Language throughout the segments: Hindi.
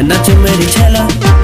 नच मेरी छैला।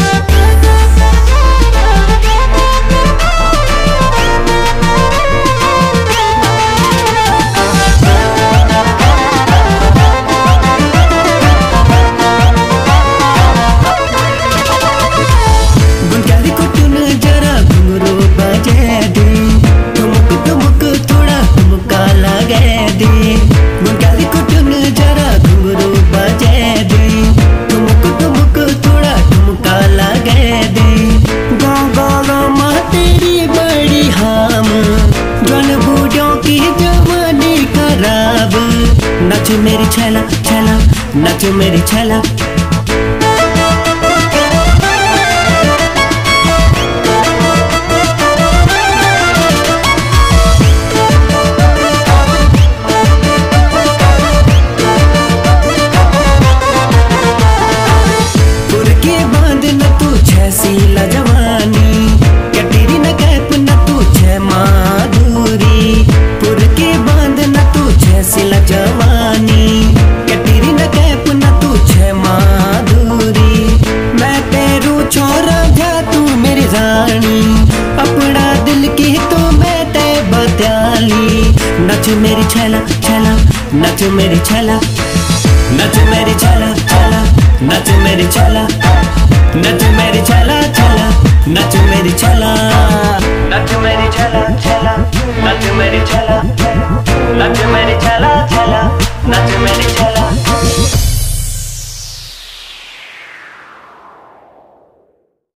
नच मेरी छैला छैला, नच मेरी छैला। पुर के बांध न तू छे सीला जवानी, कटेरी न कैप न तू छे माधुरी। पुर के बांध न तू छे सीला जवानी, कटेरी न कैप न तू छे माधुरी। मैं तेरू छोरा जा तू मेरी रानी, अपना दिल की तो मैं ते बत्याली। नच मेरी छैला छैला, नच मेरी छैला। नच मेरी छैला छैला, नच मेरी छैला। नच मेरी छैला छैला, नच मेरी छैला।